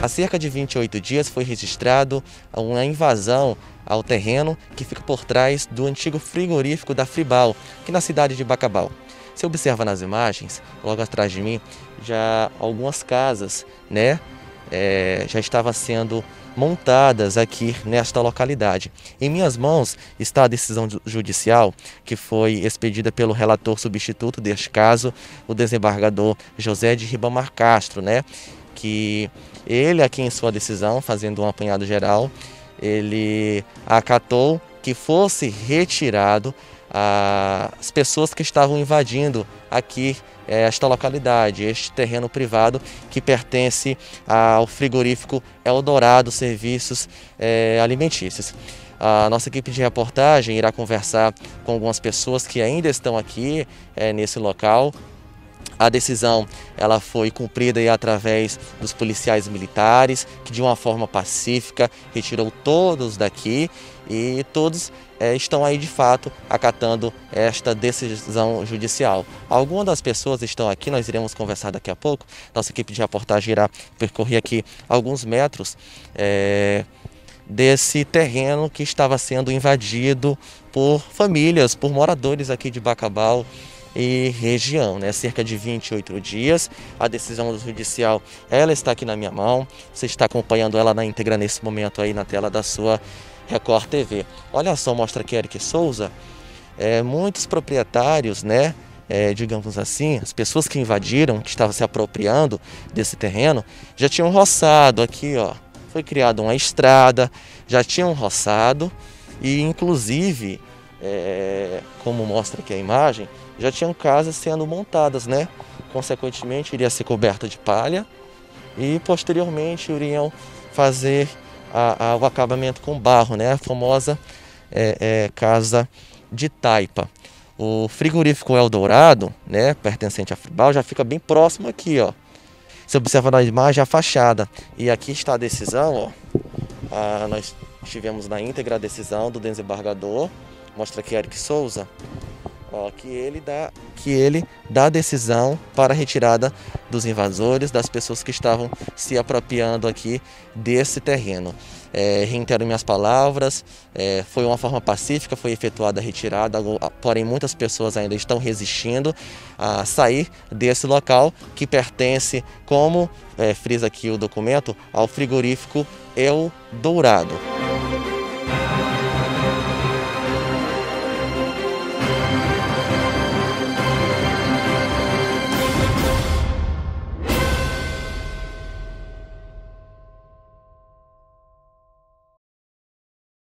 Há cerca de 28 dias foi registrado uma invasão ao terreno que fica por trás do antigo frigorífico da Fribal, aqui na cidade de Bacabal. Você observa nas imagens, logo atrás de mim, já algumas casas, já estavam sendo montadas aqui nesta localidade. Em minhas mãos está a decisão judicial que foi expedida pelo relator substituto deste caso, o desembargador José de Ribamar Castro, que ele aqui em sua decisão, fazendo um apanhado geral, ele acatou que fosse retirado as pessoas que estavam invadindo aqui esta localidade, este terreno privado que pertence ao frigorífico Eldorado Serviços Alimentícios. A nossa equipe de reportagem irá conversar com algumas pessoas que ainda estão aqui nesse local. A decisão ela foi cumprida através dos policiais militares, que de uma forma pacífica retirou todos daqui e todos estão aí de fato acatando esta decisão judicial. Algumas das pessoas estão aqui, nós iremos conversar daqui a pouco. Nossa equipe de reportagem irá percorrer aqui alguns metros desse terreno que estava sendo invadido por famílias, por moradores aqui de Bacabal e região, cerca de 28 dias. A decisão judicial, ela está aqui na minha mão. Você está acompanhando ela na íntegra nesse momento aí na tela da sua Record TV. Olha só, mostra aqui Eric Souza. Muitos proprietários, digamos assim, as pessoas que invadiram, que estavam se apropriando desse terreno, já tinham roçado aqui, ó. Foi criada uma estrada, já tinham roçado e inclusive, como mostra aqui a imagem, já tinham casas sendo montadas, Consequentemente, iria ser coberta de palha e posteriormente iriam fazer o acabamento com barro, A famosa casa de taipa. O frigorífico Eldorado, pertencente à Fribal, já fica bem próximo aqui, ó. Você observa na imagem a fachada. E aqui está a decisão, ó. Nós tivemos na íntegra a decisão do desembargador. Mostra aqui Eric Souza. Que ele dá a decisão para a retirada dos invasores, das pessoas que estavam se apropriando aqui desse terreno. Reitero minhas palavras, foi uma forma pacífica, foi efetuada a retirada, porém muitas pessoas ainda estão resistindo a sair desse local que pertence, como frisa aqui o documento, ao frigorífico Eldorado.